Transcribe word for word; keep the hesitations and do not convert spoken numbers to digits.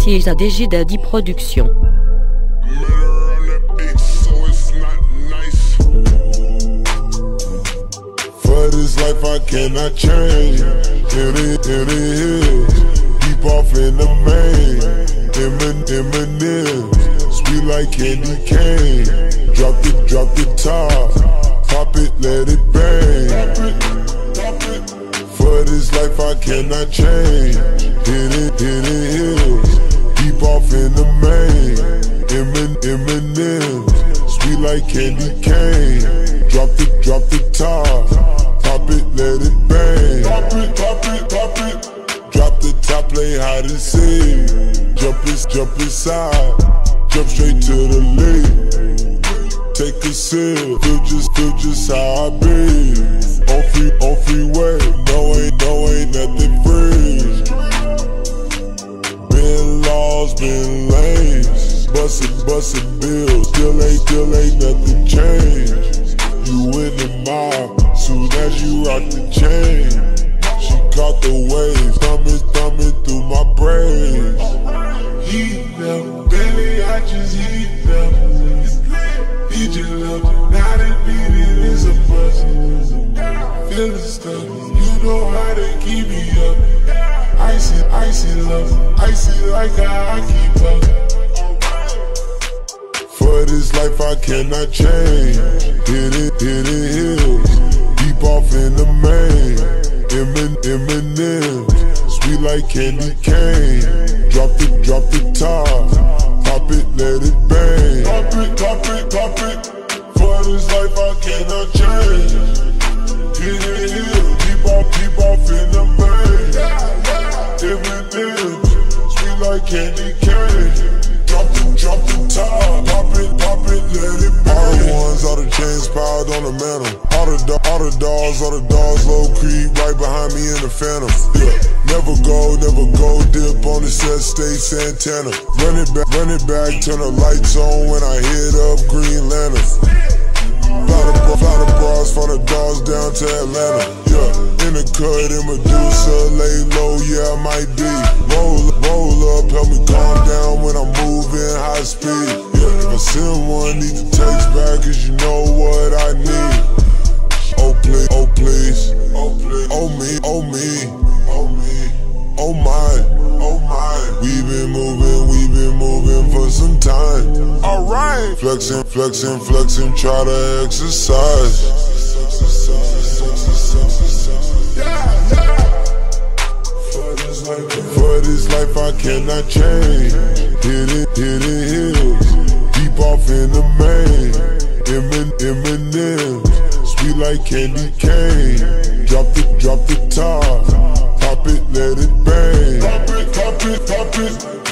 is a D J Daddy production. For this life I cannot change. In it, in it, deep off in the main. M and M's, sweet like candy cane. Drop it, drop the top, pop it, let it bang. For this life I cannot change. Hit it, hit it, hills, deep off in the main. M and M's, sweet like candy cane. Drop it, drop the top, pop it, let it bang. Pop it, pop it, pop it. Drop the top, play hide and seek. Jump it, jump inside, jump straight to the lead. Take a sip, feel just, feel just how I be. On free, on freeway, no ain't, no ain't nothing free. Been lost, been lanes, bustin', bustin' bills. Still ain't, still ain't nothing changed. You in the mob, soon as you rock the chain. She caught the waves, thumbing, thumbing through my braids. Heat them, baby, I just heat them. He just love you, not admitted it's a bust. Feeling stuck, you know how they keep me up. Icy, icy love, icy like how I keep up. For this life I cannot change. Hit it, hit it, hills, deep off in the main. M and M's, sweet like candy cane. Drop it, drop the top, pop it, let it bang. Pop it, pop it, pop it. For this life I cannot change. Hit it, hill, deep off, deep off in the main. M and M's, sweet like candy cane. Drop it, drop the top, pop it, pop it, let it bang. All the ones, all the chains piled on the mantle. All the, all the dogs, all the dogs low creep right behind me in the phantom. Yeah, never go, never go dip on the set, stay Santana. Run it back, run it back, turn the lights on when I hit up Green Lantern. Fly the, fly the bras for the dogs down to Atlanta. Yeah, in the cut, in Medusa, lay low, yeah, I might be. Roll, roll up, help me calm down when I'm moving high speed. Yeah, if I send one, need to text back, cause you know what I need. Oh please, oh please, oh please, oh me, oh me, oh me, oh my, oh my. We been moving, we been moving for some time. Alright, flexing, flexing, flexing, try to exercise. For this life I cannot change. Hit it, hit it, hills, deep off in the main. M and M's, sweet like candy cane. Drop the, drop the top, pop it, let it bang. Pop it, pop it, pop it.